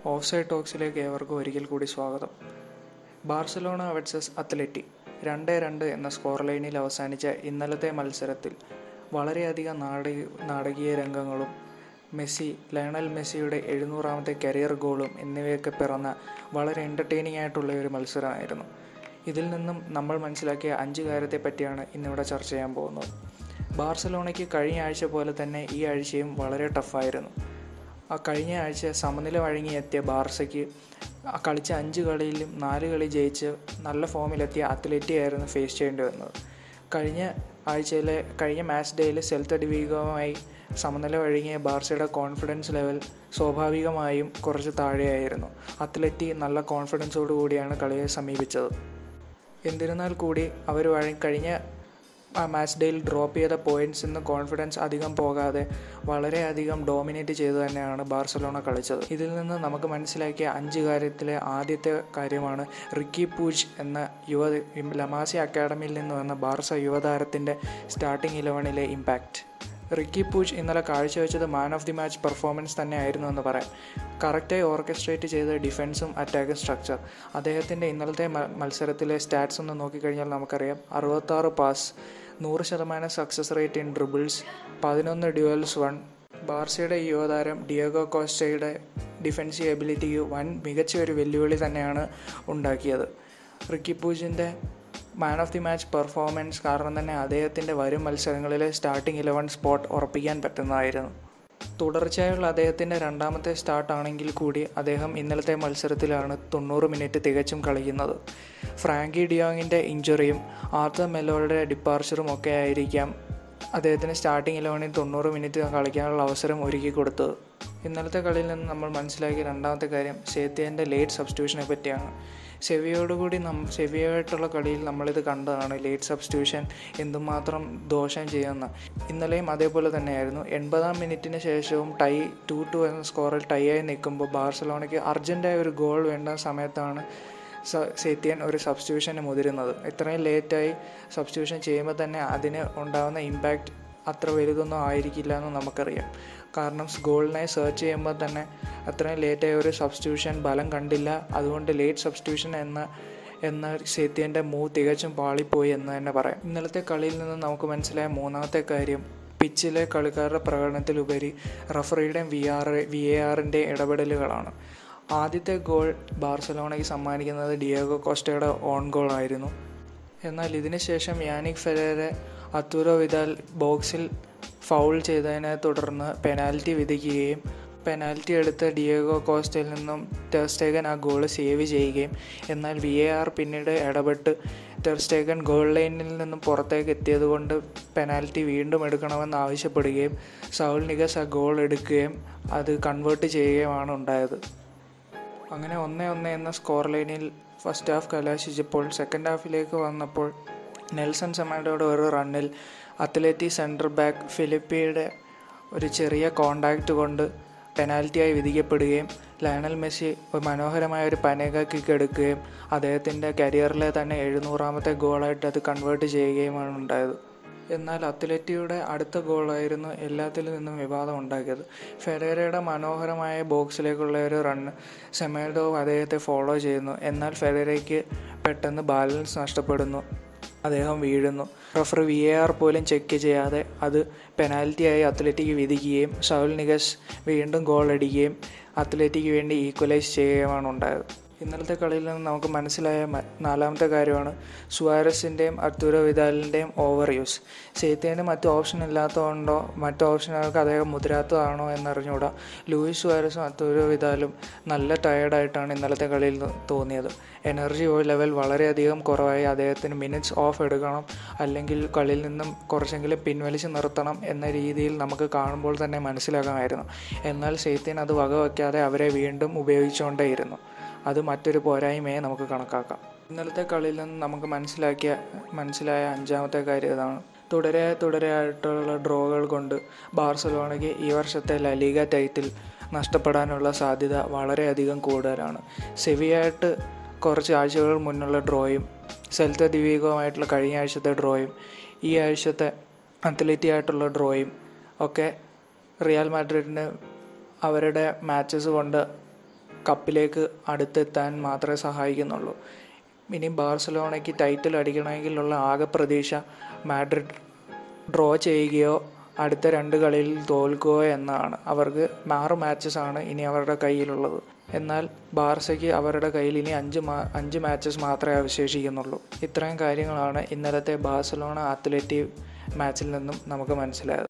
Of side ടോക്സിലേക്ക് ഏവർക്കും ഒരിക്കൽ കൂടി സ്വാഗതം. ബാർസലോണ വേഴ്സസ് അത്ലറ്റി 2-2 എന്ന സ്കോർ ലൈനിൽ അവസാനിച്ച ഇന്നലത്തെ മത്സരത്തിൽ വളരെയധികം നാടകീയ രംഗങ്ങളും ലയണൽ മെസ്സിയുടെ 700ാമത്തെ കരിയർ ഗോളും എന്നിവയൊക്കെ പിറന്ന വളരെ എൻ്റർടൈനിങ് ആയിട്ടുള്ള ഒരു മത്സരമായിരുന്നു. ഇതിൽ നിന്നും നമ്മൾ മനസ്സിലാക്കിയ 5 കാര്യത്തെ പറ്റിയാണ് ഇന്നിവിടെ ചർച്ച ചെയ്യാൻ പോകുന്നത്. ബാർസലോണയ്ക്ക് കഴിഞ്ഞ ആഴ്ച പോലെ തന്നെ ഈ ആഴ്ചയും വളരെ ടഫായിരുന്നു. കഴിഞ്ഞ ആഴ്ച സമനില വഴങ്ങിയെത്തിയ ബാർസയ്ക്ക് കളിച്ച 5 കളിയിലും 4 കളി ജയിച്ച് നല്ല ഫോമിലെത്തിയ അത്ലറ്റി ആയിരുന്നു ഫേസ് ചെയ്യേണ്ടി വന്നത്. കഴിഞ്ഞ മാച്ച് ഡേയിൽ സെൽത്ത ഡിവിഗോയുമായി സമനില വഴങ്ങിയ ബാർസയുടെ കോൺഫിഡൻസ് ലെവൽ സ്വാഭാവികമായും കുറച്ച് താഴെയായിരുന്നു. അത്ലറ്റി നല്ല കോൺഫിഡൻസോടു കൂടിയാണ് കളിയെ സമീപിച്ചത്. എന്നിരുന്നാൽ കൂടി അവർ കഴിഞ്ഞ മാച്ച് ഡേയിൽ ഡ്രോപ്പ് ചെയ്ത പോയിൻറ്റ്സിൽ നിന്ന് കോൺഫിഡൻസ് അധികം പോകാതെ വളരെയധികം ഡോമിനേറ്റ് ചെയ്തു തന്നെയാണ് ബാർസലോണ കളിച്ചത്. ഇതിൽ നിന്ന് നമുക്ക് മനസ്സിലാക്കിയ 5 കാര്യത്തിലെ ആദ്യത്തെ കാര്യമാണ് റിക്കി പൂജ് എന്ന ലമാസി അക്കാഡമിയിൽ നിന്ന് വന്ന ബാർസ യുവതാരത്തിൻ്റെ സ്റ്റാർട്ടിംഗ് 11ലെ ഇമ്പാക്റ്റ്. റിക്കി പൂജ് ഇന്നലെ കാഴ്ചവെച്ചത് man of the match performance തന്നെ ആയിരുന്നു എന്ന് പറയാം. കറക്റ്റായി ഓർക്കസ്ട്രേറ്റ് ചെയ്ത ഡിഫൻസും അറ്റാക്കിംഗ് സ്ട്രക്ചർ. അദ്ദേഹത്തിൻ്റെ ഇന്നലത്തെ മത്സരത്തിലെ സ്റ്റാറ്റ്സ് ഒന്ന് നോക്കിക്കഴിഞ്ഞാൽ നമുക്കറിയാം. 66 pass, 100% success rate in dribbles, 11 duels won. ബാർസയുടെ ഈ യുവതാരം ഡിയോഗോ കോസ്റ്റയുടെ ഡിഫൻസീവ് എബിലിറ്റിക്ക് മികച്ച ഒരു വെല്ലുവിളി തന്നെയാണ് ഉണ്ടാക്കിയത്. റിക്കി പൂജിൻ്റെ man of the match performance കാരണം തന്നെ അദ്ദേഹത്തിൻ്റെ വരും മത്സരങ്ങളിലെ സ്റ്റാർട്ടിംഗ് 11 സ്പോട്ട് ഉറപ്പിക്കാൻ പറ്റുന്നതായിരുന്നു. തുടർച്ചയായുള്ള അദ്ദേഹത്തിൻ്റെ 2ാമത്തെ സ്റ്റാർട്ടാണെങ്കിൽ കൂടി അദ്ദേഹം ഇന്നലത്തെ മത്സരത്തിലാണ് 90 മിനിറ്റ് തികച്ചും കളിക്കുന്നത്. ഫ്രാങ്കി ഡിയോങ്ങിൻ്റെ ഇഞ്ചുറിയും ആർതർ മെലോയുടെ ഡിപ്പാർച്ചറും ഒക്കെ ആയിരിക്കാം അദ്ദേഹത്തിന് സ്റ്റാർട്ടിംഗ് 11ൽ 90 മിനിറ്റ് കളിക്കാനുള്ള അവസരം ഒരുക്കി കൊടുത്തത്. ഇന്നലത്തെ കളിയിൽ നിന്ന് നമ്മൾ മനസ്സിലാക്കിയ 2ാമത്തെ കാര്യം സേത്തിയൻ്റെ ലേറ്റ് സബ്സ്റ്റിറ്റ്യൂഷനെ പറ്റിയാണ്. സെവിയായിട്ടുള്ള കളിയിൽ നമ്മളിത് കണ്ടതാണ്, ലേറ്റ് സബ്സ്റ്റിറ്റ്യൂഷൻ എന്തുമാത്രം ദോഷം ചെയ്യുമെന്ന്. ഇന്നലെയും അതേപോലെ തന്നെയായിരുന്നു. 80ാം മിനിറ്റിന് ശേഷവും 2-2 എന്ന സ്കോറിൽ ടൈ ആയി നിൽക്കുമ്പോൾ ബാർസലോണയ്ക്ക് അർജൻറ്റായ ഒരു ഗോൾ വേണ്ട സമയത്താണ് സേത്തിയൻ ഒരു സബ്സ്റ്റിറ്റ്യൂഷന് മുതിരുന്നത്. ഇത്രയും ലേറ്റായി സബ്സ്റ്റിറ്റ്യൂഷൻ ചെയ്യുമ്പോൾ തന്നെ അതിന് ഉണ്ടാകുന്ന ഇമ്പാക്റ്റ് അത്ര വലുതൊന്നും ആയിരിക്കില്ല എന്ന് നമുക്കറിയാം. കാരണം ഗോളിനായി സെർച്ച് ചെയ്യുമ്പോൾ തന്നെ അത്രയും ലേറ്റായ ഒരു സബ്സ്റ്റിറ്റ്യൂഷൻ ഫലം കണ്ടില്ല. അതുകൊണ്ട് ലേറ്റ് സബ്സ്റ്റിറ്റ്യൂഷൻ എന്ന സേത്തിയൻ്റെ മൂവ് തികച്ചും പാളിപ്പോയി എന്ന് തന്നെ പറയാം. ഇന്നലത്തെ കളിയിൽ നിന്ന് നമുക്ക് മനസ്സിലായ 3ാമത്തെ കാര്യം പിച്ചിലെ കളിക്കാരുടെ പ്രകടനത്തിലുപരി റഫറിയുടെയും VARൻ്റെയും ഇടപെടലുകളാണ്. ആദ്യത്തെ ഗോൾ ബാർസലോണയ്ക്ക് സമ്മാനിക്കുന്നത് ഡിയോഗോ കോസ്റ്റയുടെ ഓൺ ഗോൾ ആയിരുന്നു. എന്നാൽ ഇതിന് ശേഷം യാനിക് ഫെരേര അർത്തൂറോ വിദാൽ ബോക്സിൽ ഫൗൾ ചെയ്തതിനെ തുടർന്ന് പെനാൽറ്റി വിധിക്കുകയും പെനാൽറ്റി എടുത്ത ഡിയോഗോ കോസ്റ്റയിൽ നിന്നും ടെർ സ്റ്റേഗൻ ആ ഗോൾ സേവ് ചെയ്യുകയും എന്നാൽ VAR പിന്നീട് ഇടപെട്ട് ടെർ സ്റ്റേഗൻ ഗോൾ ലൈനിൽ നിന്നും പുറത്തേക്ക് എത്തിയതുകൊണ്ട് പെനാൽറ്റി വീണ്ടും എടുക്കണമെന്ന് ആവശ്യപ്പെടുകയും സൗൾ നിഗസ് ആ ഗോൾ എടുക്കുകയും അത് കൺവേർട്ട് ചെയ്യുകയുമാണ് ഉണ്ടായത്. അങ്ങനെ 1-1 എന്ന സ്കോർ ലൈനിൽ ഫസ്റ്റ് ഹാഫ് കലാശിച്ചപ്പോൾ സെക്കൻഡ് ഹാഫിലേക്ക് വന്നപ്പോൾ നെൽസൺ സെമാഡോയുടെ ഒരു റണ്ണിൽ അത്ലറ്റി സെൻറ്റർ ബാക്ക് ഫിലിപ്പിയുടെ ഒരു ചെറിയ കോണ്ടാക്റ്റ് കൊണ്ട് പെനാൽറ്റിയായി വിധിക്കപ്പെടുകയും ലയണൽ മെസ്സി മനോഹരമായ ഒരു പനേക കിക്ക് എടുക്കുകയും അദ്ദേഹത്തിൻ്റെ കരിയറിലെ തന്നെ 700ാമത്തെ ഗോളായിട്ട് അത് കൺവേർട്ട് ചെയ്യുകയുമാണ് ഉണ്ടായത്. എന്നാൽ അത്ലറ്റിയുടെ അടുത്ത ഗോളായിരുന്നു എല്ലാത്തിൽ നിന്നും വിവാദം ഉണ്ടാക്കിയത്. ഫെരേരയുടെ മനോഹരമായ ബോക്സിലേക്കുള്ള ഒരു റണ്ണ് സെമേഡോ അദ്ദേഹത്തെ ഫോളോ ചെയ്യുന്നു. എന്നാൽ ഫെരേരയ്ക്ക് പെട്ടെന്ന് ബാലൻസ് നഷ്ടപ്പെടുന്നു, അദ്ദേഹം വീഴുന്നു. റഫറി VAR പോലും ചെക്ക് ചെയ്യാതെ അത് പെനാൽറ്റിയായി അത്ലറ്റിക്ക് വിധിക്കുകയും സൗൾ നിഗസ് വീണ്ടും ഗോൾ അടിക്കുകയും അത്ലറ്റിക്ക് വേണ്ടി ഈക്വലൈസ് ചെയ്യുകയുമാണ് ഉണ്ടായത്. ഇന്നലത്തെ കളിയിൽ നിന്ന് നമുക്ക് മനസ്സിലായ 4ാമത്തെ കാര്യമാണ് സുവാരസിൻ്റെയും അർത്തൂറോ വിദാലിൻ്റെയും ഓവർ യൂസ്. സേത്തിയന് മറ്റു ഓപ്ഷൻ ഇല്ലാത്തതുകൊണ്ടോ മറ്റു ഓപ്ഷനുകൾക്ക് അദ്ദേഹം മുതിരാത്തതാണോ എന്നറിഞ്ഞുകൂടാ. ലൂയിസ് സുവാരസും അർത്തൂറോ വിദാലും നല്ല ടയേർഡായിട്ടാണ് ഇന്നലത്തെ കളിയിൽ തോന്നിയത്. എനർജി ലെവൽ വളരെയധികം കുറവായി. അദ്ദേഹത്തിന് മിനിറ്റ്സ് ഓഫ് എടുക്കണം, അല്ലെങ്കിൽ കളിയിൽ നിന്നും കുറച്ചെങ്കിലും പിൻവലിച്ച് നിർത്തണം എന്ന രീതിയിൽ നമുക്ക് കാണുമ്പോൾ തന്നെ മനസ്സിലാക്കാമായിരുന്നു. എന്നാൽ സേത്തിയൻ അത് വകവയ്ക്കാതെ അവരെ വീണ്ടും ഉപയോഗിച്ചുകൊണ്ടേയിരുന്നു. അത് മറ്റൊരു പോരായ്മയെ നമുക്ക് കണക്കാക്കാം. ഇന്നലത്തെ കളിയിൽ നിന്ന് നമുക്ക് മനസ്സിലായ 5ാമത്തെ കാര്യം ഇതാണ്. തുടരെയായിട്ടുള്ള ഡ്രോകൾ കൊണ്ട് ബാർസലോണയ്ക്ക് ഈ വർഷത്തെ ലലീഗ ടൈറ്റിൽ നഷ്ടപ്പെടാനുള്ള സാധ്യത വളരെയധികം കൂടുതലാണ്. സെവിയായിട്ട് കുറച്ച് ആഴ്ചകൾ മുന്നുള്ള ഡ്രോയും സെൽത്ത ഡിവിഗോയുമായിട്ടുള്ള കഴിഞ്ഞ ആഴ്ചത്തെ ഡ്രോയും ഈ ആഴ്ചത്തെ അത്ലറ്റി ആയിട്ടുള്ള ഡ്രോയും ഒക്കെ റിയൽ മാഡ്രിഡിന് അവരുടെ മാച്ചസ് കൊണ്ട് കപ്പിലേക്ക് അടുത്തെത്താൻ മാത്രമേ സഹായിക്കുന്നുള്ളൂ. ഇനി ബാർസലോണയ്ക്ക് ടൈറ്റിൽ അടിക്കണമെങ്കിലുള്ള ആകെ പ്രതീക്ഷ മാഡ്രിഡ് ഡ്രോ ചെയ്യുകയോ അടുത്ത 2 കളിയിൽ തോൽക്കുകയോ എന്നാണ്. അവർക്ക് 6 മാച്ചസാണ് ഇനി അവരുടെ കയ്യിലുള്ളത്. എന്നാൽ ബാർസയ്ക്ക് അവരുടെ കയ്യിൽ ഇനി 5 മാച്ചസ് മാത്രമേ അവശേഷിക്കുന്നുള്ളൂ. ഇത്രയും കാര്യങ്ങളാണ് ഇന്നലത്തെ ബാർസലോണ അത്ലറ്റിക് മാച്ചിൽ നിന്നും നമുക്ക് മനസ്സിലായത്.